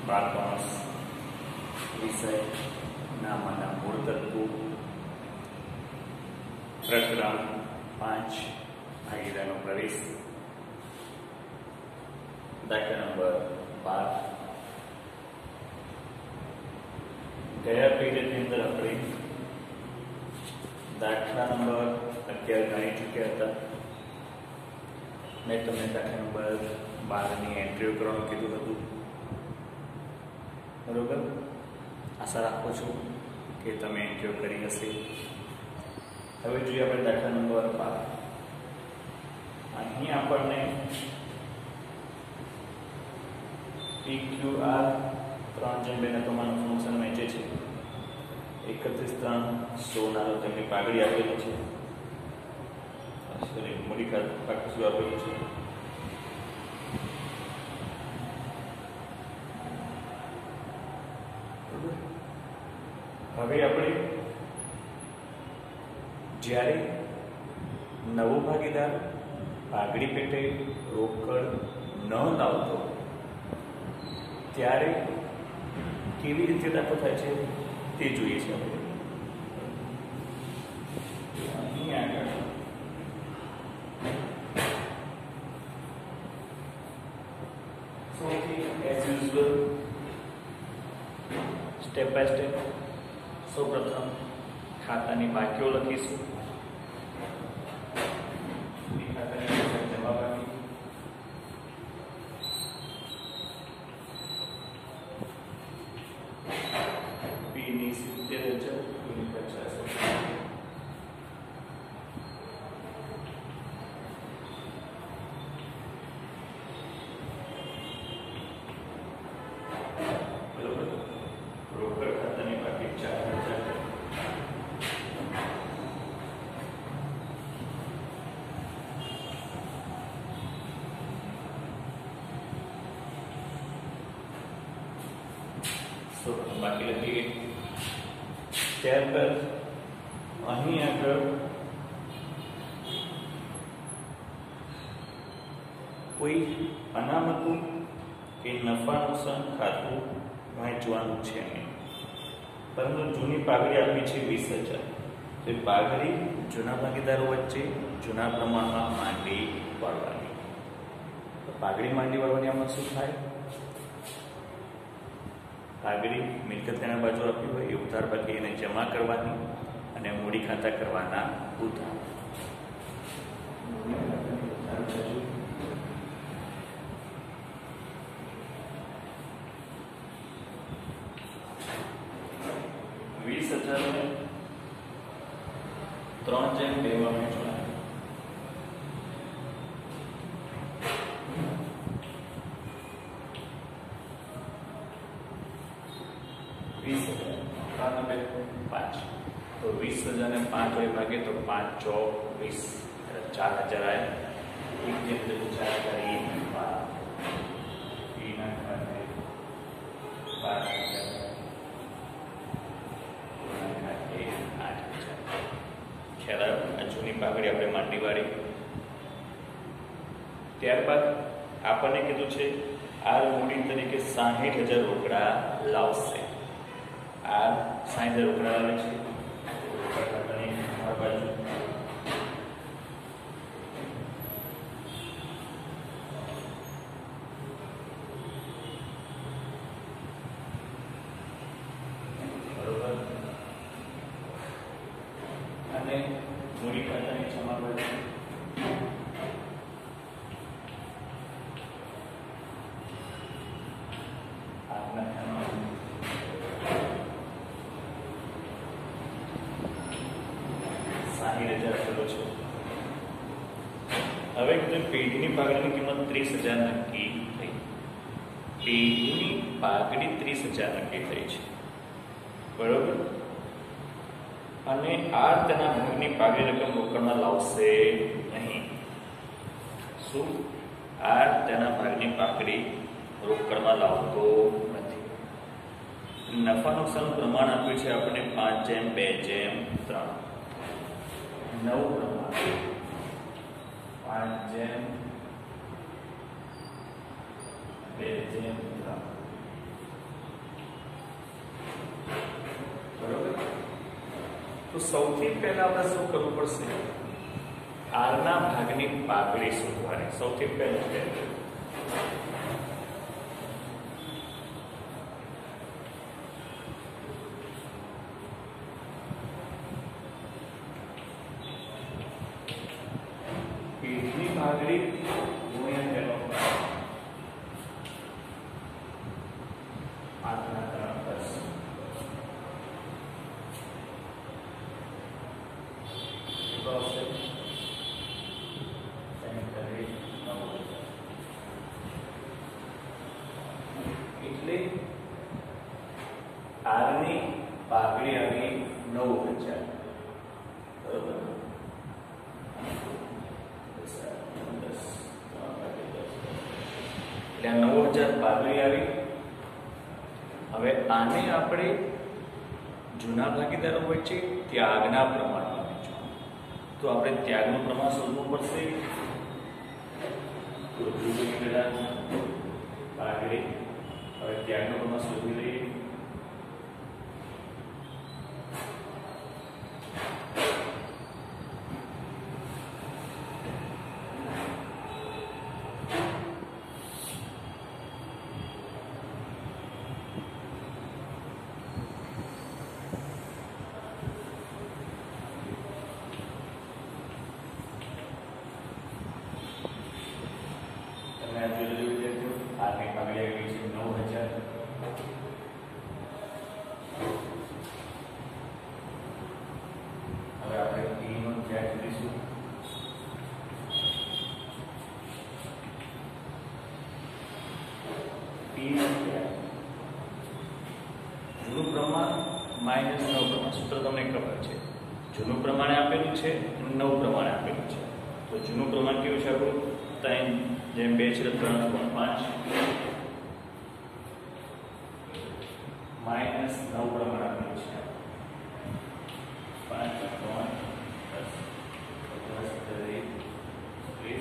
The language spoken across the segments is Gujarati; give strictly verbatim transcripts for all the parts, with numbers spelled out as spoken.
બાર વિષય નામના મૂળ તત્વો પ્રકરણ પાંચ ભાગીદારનો પ્રવેશ દાખલા નંબર બાર. ગયા પીરિયડની અંદર આપણે દાખલા નંબર અગિયાર ગણી ચૂક્યા હતા. મેં તમને દાખલા નંબર બારની એન્ટ્રીઓ કરવાનું કીધું હતું, બરોબર? આશા રાખું છું કે તમે એન્ટ્રીઓ કરી હશે. હવે જોઈએ આપણે દાખલા નંબર બાર. અહીં આપણને પી ક્યુ આર ત્રણ જેમ બેના પ્રમાણનું ફંક્શન વહેંચે છે. એકત્રીસ ત્રણ સોનારો તેમની પાઘડી આપેલી છે, સોરી મૂડી પાકું આપેલું છે. હવે આપણે જ્યારે નવો ભાગીદાર પાઘડી પેટે રોકડ ન લાવતો ત્યારે કેવી રીતે દાખલો થાય છે તે જોઈએ છે. આપણે અહીં આગળ સૌથી as usual step by step સૌપ્રથમ ખાતાની બાકીઓ લખીશું. પીની સિત્તેર હજાર પીની પચાસ હજાર બરોબર. રોકડ ખાતાની બાકી ચાર હજાર. બાકી લખીએ. ત્યારબાદ અહીં આગળ કોઈ અનામતું કે નફા નુકસાન ખાતું વહેંચવાનું છે નહીં, પરંતુ જૂની પાઘડી આપી છે વીસ હજાર. તો એ પાઘડી જૂના ભાગીદારો વચ્ચે જૂના પ્રમાણમાં માંડી વાળવાની. તો પાઘડી માંડી વાળવાની આમાં શું થાય? પાઘડી મિલકત તેના બાજુ આપી હોય એ ઉધાર બાકી એને જમા કરવાની અને મૂડી ખાતા કરવાના ઉધાર. વીસ હજાર ને ત્રણ જેમ બે માં વહેંચવાના. વીસ હજાર પાંચ, તો વીસ હજાર ને પાંચ હોય ભાગે તો પાંચ ચો વીસ, ચાર હજાર આવે. એક જેમ ચાર હજાર એ બાર બાર હજાર આઠ હજાર. ખ્યાલ આવ્યો? આ જૂની પાઘડી આપણે માંડી વાળી. ત્યારબાદ આપણને કીધું છે આ મૂડી તરીકે સાહીઠ હજાર રોકડા લાવશે. આ સાહીઠ હજાર રોકડા આવે છે. રોકડ ખાતાની આ બાજુ બરોબર, અને મૂડી ખાતાની જમા બાજુ હવે પેઢીની પાઘડીની કિંમત ત્રીસ હજાર નક્કી થઈ. પેઢીની પાઘડી ત્રીસ હજાર નક્કી થઈ છે, બરોબર. અને આ તેના ભાગની પાઘડી રકમ રોકડમાં લાવશે નહીં. શું? આ તેના ભાગની પાઘડી રોકડમાં લાવતો નથી. નફા નુકસાનનું પ્રમાણ આપ્યું છે આપણે પાંચ જેમ બે જેમ ત્રણ. નવ પ્રમાણ પાંચ જેમ બે જેમ ત્રણ. તો સૌથી પહેલા આપણે શું કરવું પડશે? આર ના ભાગની પાઘડી શોધવાની. સૌથી પહેલું સ્ટેપ પેજની પાઘડી ગુણ્યા તેનો આઠના ત્રણ દસ. એટલે આરની પાઘડી આવી નવ હજાર. બરોબર. એટલે નવ હજાર પાઘડી આવી. હવે આને આપણે જૂના ભાગીદારો વચ્ચે ત્યાગના પ્રમાણમાં વેચવાનું. તો આપણે ત્યાગનું પ્રમાણ શોધવું પડશે. પાઘડી હવે ત્યાગનું પ્રમાણ શોધી લઈએ. આરની પાઘડી આવી છે નવ હજાર. હવે આપણે ટી નો ત્યાગ કરીશું. ટી નો ત્યાગ જૂનું પ્રમાણ માઇનસ નવ પ્રમાણ. સૂત્ર તમને ખબર છે. જૂનું પ્રમાણે આપેલું છે, નવ પ્રમાણે આપેલું છે. તો જૂનું પ્રમાણ કેવું છે આપણું? ત્રણ જેમ બે છે ત્રણ પોઈન્ટ પાંચ માઇનસ નવ પ્રમાણ આપેલું છે. પાંચ ત્રણ દસ પચાસ ત્રીસ ત્રીસ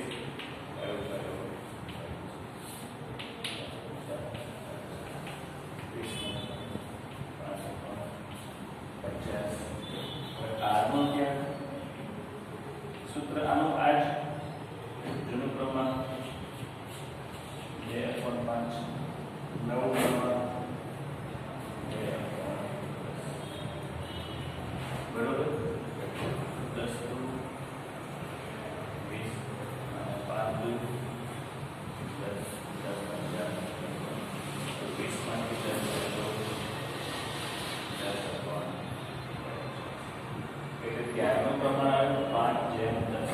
પચાસ. આરનો ત્યાં સૂત્ર આનું આજ જૂનું પ્રમાણ બે પોઈન્ટ પાંચ નવું પ્રમાણ બરોબર. દસ દુ વીસ પાંચ દુ દસ દસ પંચાસ વીસ માંથી દસ દસ એટલે ત્યારનું પ્રમાણ આવે પાંચ જેમ દસ.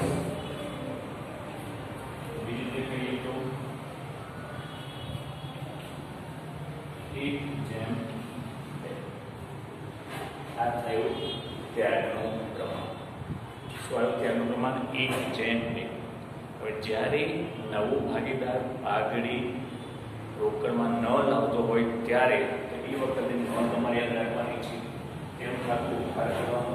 બીજી રીતે કહીએ તો એક જેમ બે. આ થયું ત્યાગનું પ્રમાણ. શું આવ્યું? ત્યાગનું પ્રમાણ એક જેમ બે. હવે જ્યારે નવો ભાગીદાર પાઘડી રોકડમાં ન લાવતો હોય ત્યારે એ વખતે નોંધ તમારે યાદ રાખવાની છે. તેમ ખાતું ઉધાર કરવાનું.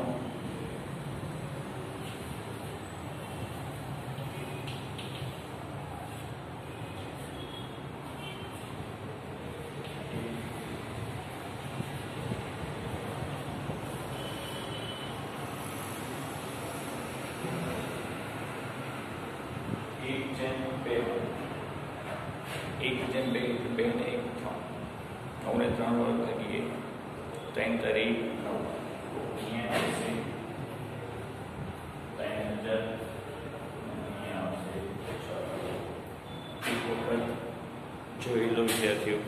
એક જેમ બે એક જેમ બે બે ને એક ત્રણ. નવ ને ત્રણ વડે ભાગીએ ત્રણ તરી નવ. અહીંયા આવશે ત્રણ હજાર. અહીંયા આવશે છ. એક વખત જોઈ લો વિદ્યાર્થીઓ.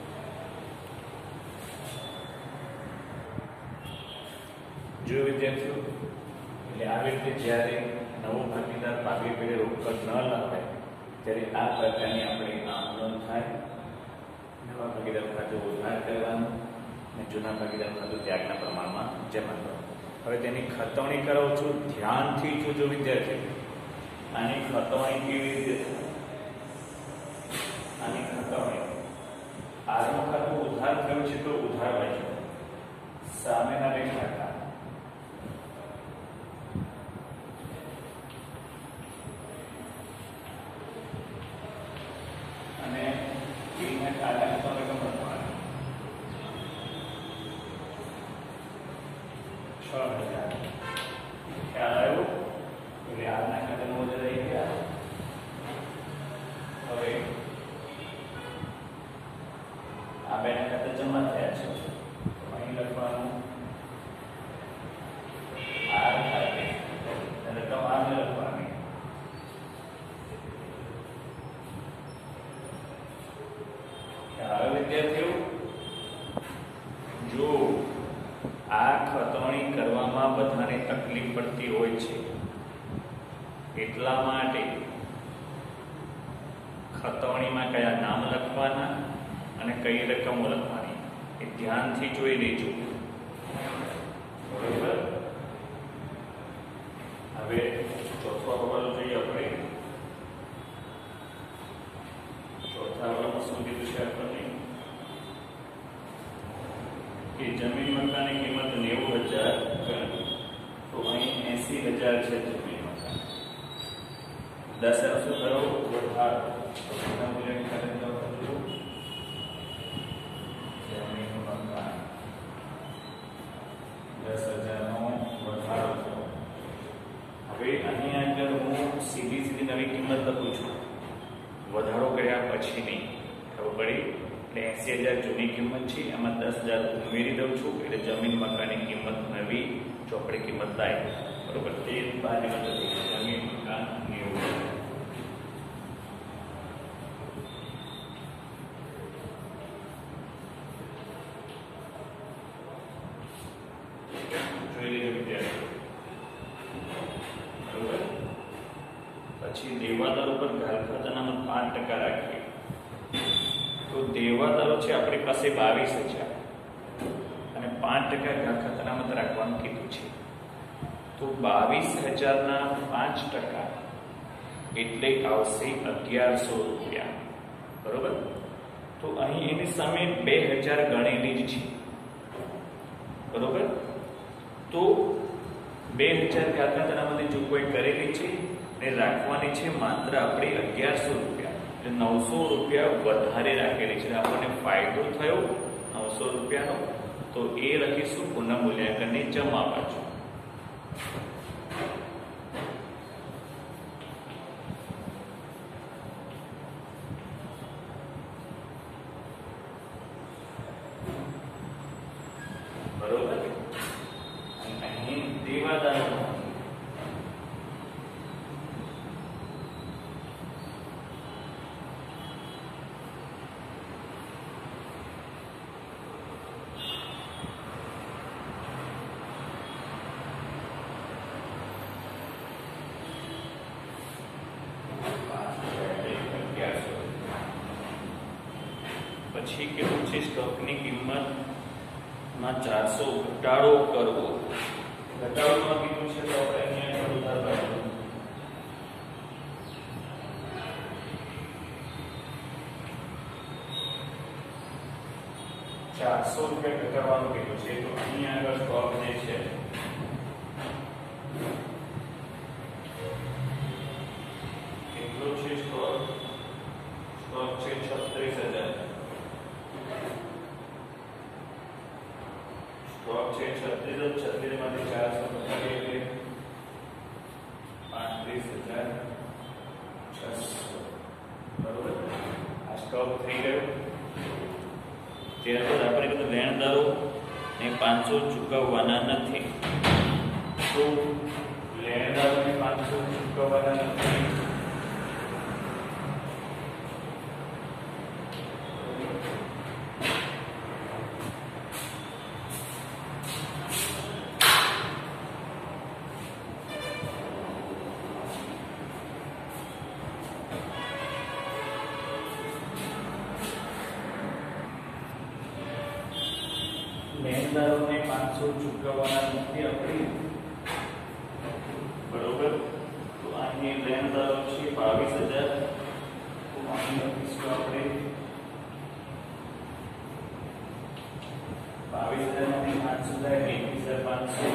જો વિદ્યાર્થીઓ એટલે આવી રીતે જ્યારે નવો ભાગીદાર પાઘડી પેઢે રોકડ ન લાવે ત્યારે આ પ્રકારની આપણે આંદોલન થાય. નવા ભાગીદાર ખાતું ઉધાર કરવાનું અને જૂના ભાગીદાર ખાતું ત્યાગના પ્રમાણમાં જમા કરવાનું. હવે તેની ખતવણી કરાવું છું. ધ્યાનથી જોજો વિદ્યાર્થીઓ. આની ખતવણી કેવી રીતે? આની ખતવણી આરનું ખાતું ઉધાર થયું છે તો ઉધાર વાંચો. સામેના બે ખાતા અને ટીના ખાતાની તો રકમ લખવાની છ હજાર. વિદ્યાર્થીઓ, જો આ ખતવણી કરવામાં બધાને તકલીફ પડતી હોય છે એટલા માટે ખતવણીમાં કયા નામ લખવાના અને કઈ રકમો લખવાની એ ધ્યાનથી જોઈ લેજો. બરોબર. હવે ચોથો હવાલો જોઈએ આપણે. ચોથા હવાલામાં શું કીધું છે આપણને કે જમીન મકાનની કિંમત નેવું હજાર ગણી, તો અહીં એસી હજાર છે જમીન મકાન. દસ શું કરો વધારો જમીન મકાન દસ હજાર નો વધારો થયો. હવે અહીં આગળ હું સીધી સીધી નવી કિંમત લખું છું, વધારો કર્યા પછી નહીં. ખબર પડી? એટલે એસી હજાર જૂની કિંમત છે, એમાં દસ હજાર ઉમેરી દઉં છું એટલે જમીન મકાનની કિંમત નવી ચોપડી કિંમત થાય. બરોબર. તે બાજુમાં જમીન મકાન નેવું. જોઈ લેજો વિદ્યાર્થીઓ. બરોબર. પછી દેવાદાર ઉપર ઘાલખાત અનામત પાંચ ટકા રાખીએ તો દેવાદારો છે આપણી પાસે બાવીસ હજાર અને પાંચ ટકા ઘાલખાત અનામત રાખવાનું કીધું છે. તો બાવીસ હજાર ના પાંચ ટકા એટલે આવશે અગિયારસો રૂપિયા. બરોબર. તો અહીં એની સામે બે હજાર ગણેલી જ છે. બરોબર. તો બે હજાર ઘાલખાત અનામતની જોગવાઈ કરેલી છે ને રાખવાની છે માત્ર આપણે અગિયારસો રૂપિયા, એટલે નવસો રૂપિયા વધારે રાખેલી છે. આપણને ફાયદો થયો નવસો રૂપિયાનો, તો એ લખીશું પુનઃ મૂલ્યાંકનની જમા બાજુ. બરોબર. અહીં દેવાદાર પછી કેવું છે સ્ટોકની કિંમતમાં ચારસો ઘટાડો કરવો. ઘટાડોમાં કીધું છે તો આપણે અહીંયા વધારવાનું. ચારસો રૂપિયા ઘટાડવાનું કીધું છે તો અહીંયા આગળ સ્ટોક જે છે કેટલો છે સ્ટોક? સ્ટોક છે છત્રીસ હજાર. સ્ટોક છે છત્રીસ છત્રીસ માંથી ચારસો ઘટાડીએ એટલે પાંત્રીસ હજાર છસો. બરોબર. આ સ્ટોક થઈ ગયો. ત્યારબાદ આપણે કીધું લેણદારો ને પાંચસો ચૂકવવાના નથી, તો લેણદારોને પાંચસો ચૂકવવાના નથી. લેણદારોને પાંચસો ચૂકવવાના નથી આપણે. બરોબર. તો અહીં લેણદારો છે બાવીસ હજાર. તો અહીં લખીશું આપણે બાવીસ હજાર માંથી પાંચસો થાય એકવીસ હજાર પાંચસો.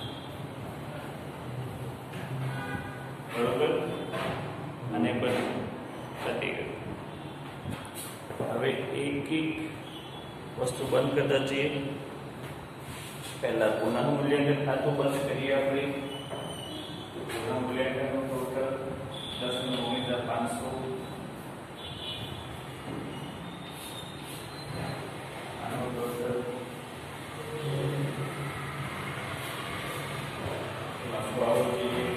બરોબર. અને બસ પતી ગયું. હવે એક એક વસ્તુ બંધ કરતા જઈએ. પહેલા પુનઃ મૂલ્યાંકન ખાતું બંધ કરીએ આપણે. પુનઃ મૂલ્યાંકનનું ટોટલ દસ નો ઓગણીસ હજાર પાંચસો. આનું ટોટલ લખવા આવવું જોઈએ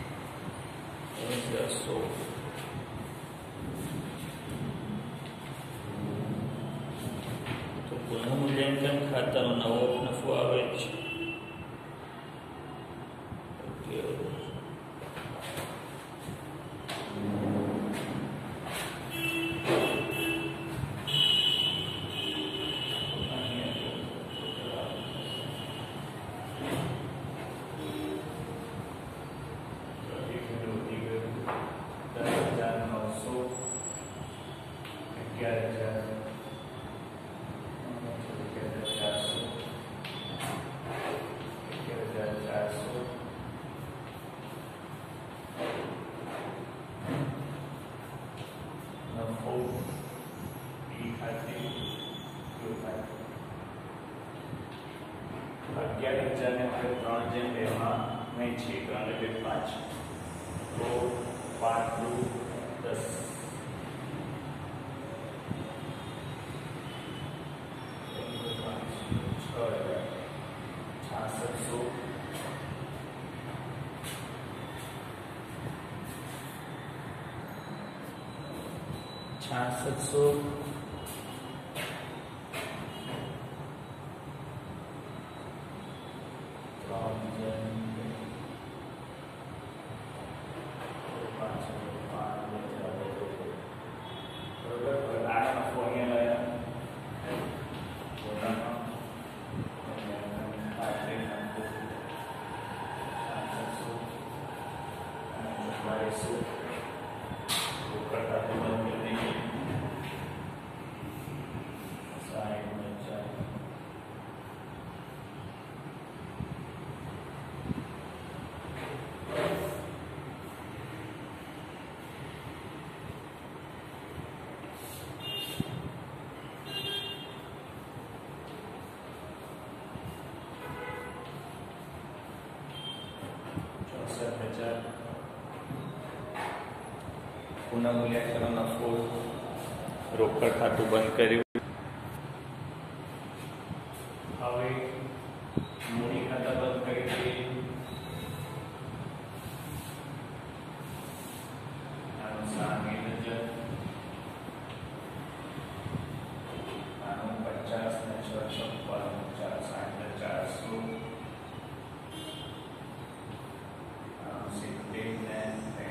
ઓગણીસ હજાર સો. આપણે ત્રણ જેમ બેમાં વહેંચીએ, ત્રણ એટલે પાંચ, તો પાંચ દુ દસ, છાસઠસો છાસઠસો પુનઃ મૂલ્યાંકન નફો રોકડ ખાતું બંધ કર્યું. હવે મૂડી ખાતા બંધ કરી દઈએ. આનું સાહીઠ હજાર, આનું પચાસ ને છ છપ્પન ચાર સાઠ ચારસો, આનું સિત્તેર ને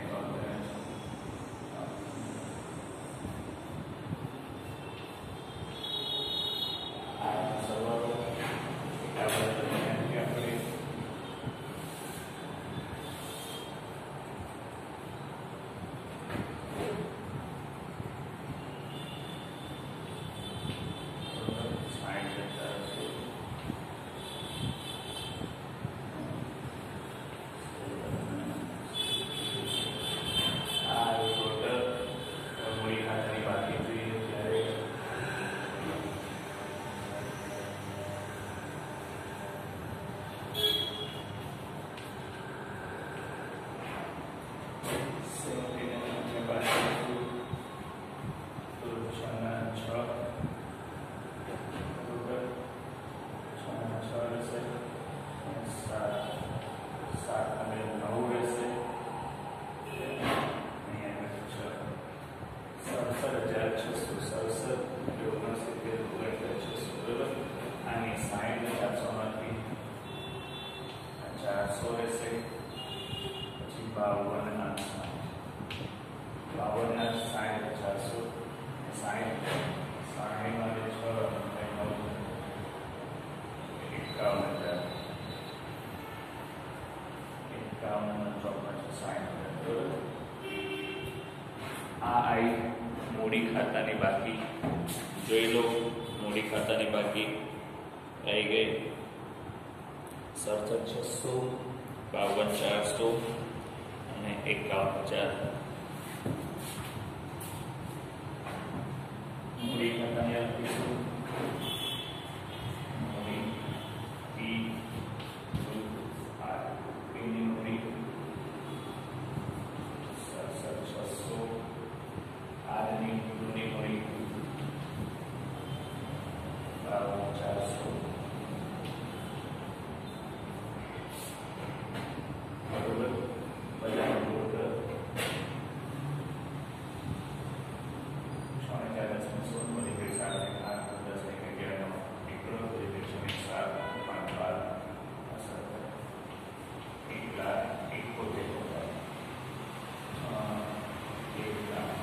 મૂડી ખાતાની બાકી જોઈ લો. મૂડી ખાતાની બાકી આવી ગઈ સડસઠ છસો, બાવન ચારસો અને એકાવન હજાર. મૂડી ખાતાની આપીશું મૂડી પી પીની મૂડી સડસઠ છસો, આરની મૂડી મળી બાવન ચારસો, બરોબર. બધા નોટ છ ને ચાર દસ ને સોળ મળી ગઈ, સાત ને આઠ દસ ને અગિયાર નો એકડો થઈ ગયો છે, સાત પાંચ બાર એક લાખ એકોતેર હજાર, એક લાખ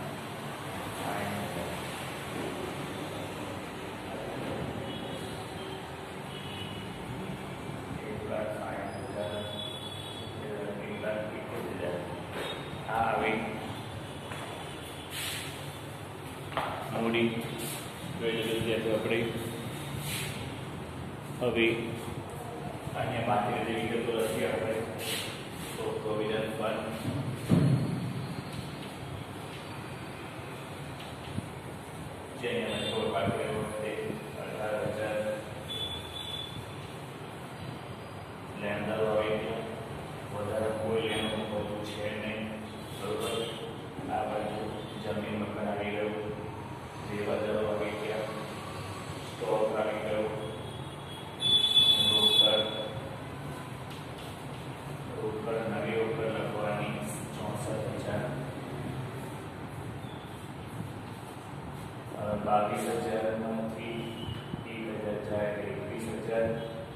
મૂડી જોઈ લીધી આપણે. હવે અન્ય બાકી જેવી વિગતો લખીએ આપણે. તો પ્રોવિઝન ફંડ જેને અમે છોડ પાડ્યો તે અઢાર હજાર, લેન્ડ કોઈ એનું બધું છે નહીં, બરોબર. આ બાજુ જમીન મકાન આવી ગયું, બે બજારો આવી ગયા, સ્ટોક આવી ગયો, રોકડ રોકડ નવી રોકડ લખવાની ચોસઠ હજાર, બાવીસ હજાર માંથી એક હજાર જાય એકવીસ હજાર,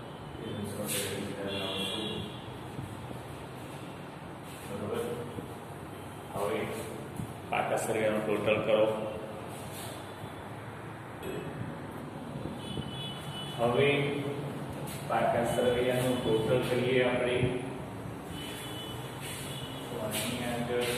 બરોબર. હવે પાકા સરિયાનું ટોટલ કરો. હવે પાકા સરિયાનું ટોટલ કરીએ આપણે. તો અહીં આગળ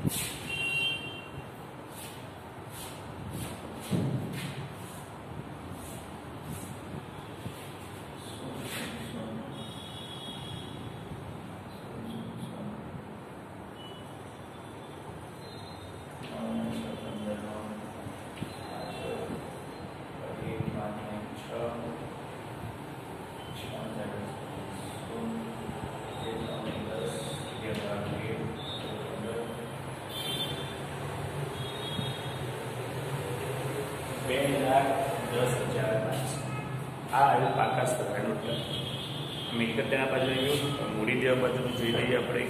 બે લાખ દસ હજાર પાંચસો. આ આવ્યું પાકા સરિયાનું ટર્મ. મિલકત તેના બાજુ આવ્યું, મૂડી દેવા બાજુનું જોઈ લઈએ આપણે.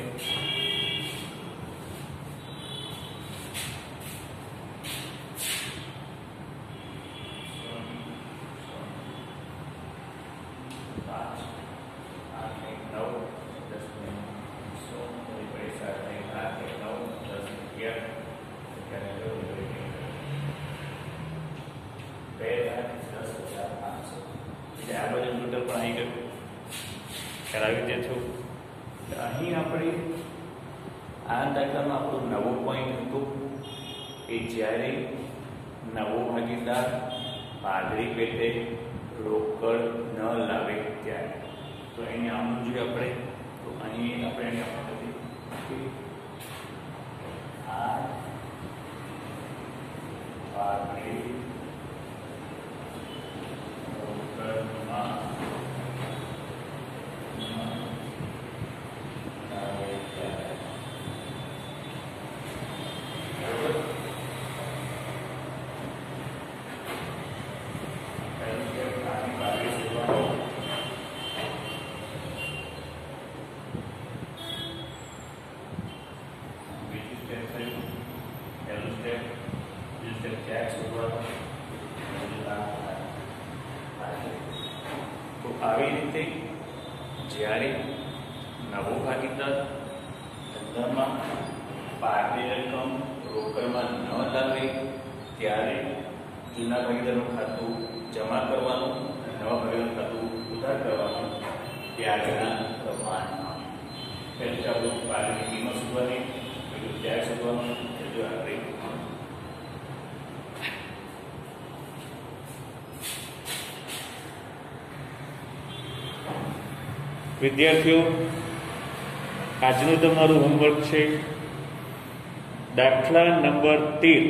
કરાવી દે છો. અહીં આપણે આ દાખલામાં આપણું નવો પોઈન્ટ હતું કે જ્યારે નવો ભાગીદાર પાઘડી પેટે રોકડ ન લાવે ત્યારે. તો એને આમ જોઈએ આપણે. તો અહીં આપણે એને આ પાઘડી રોકડમાં આવી રીતે જ્યારે નવો ભાગીદાર ધંધામાં પાકની રકમ રોકડમાં ન લાવે ત્યારે જૂના ભાગીદારનું ખાતું જમા કરવાનું અને નવા ભાગીદારનું ખાતું ઉધાર કરવાનું ત્યારના પ્રમાણમાં. પહેલું ચાલુ પાકની કિંમત શોધવાની, બીજું ત્યાગ શોધવાનું, ત્રીજું આપણે વિદ્યાર્થીઓ આજનું તમારું હોમવર્ક છે દાખલા નંબર તેર.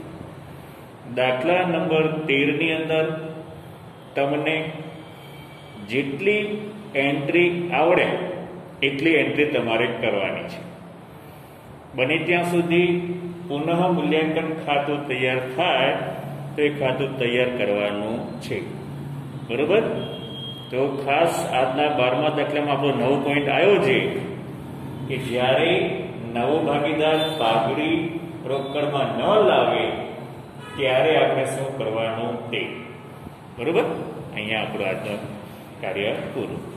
દાખલા નંબર તેર ની અંદર તમને જેટલી એન્ટ્રી આવડે એટલી એન્ટ્રી તમારે કરવાની છે. બને ત્યાં સુધી પુનઃ મૂલ્યાંકન ખાતું તૈયાર થાય તો એ ખાતું તૈયાર કરવાનું છે, બરોબર. તો ખાસ આજના બારમા દાખલામાં આપણો નવો પોઈન્ટ આવ્યો છે કે જ્યારે નવો ભાગીદાર પાઘડી રોકડમાં ન લાવે ત્યારે આપણે શું કરવાનું તે, બરોબર. અહીંયા આપણું આજનું કાર્ય પૂરું.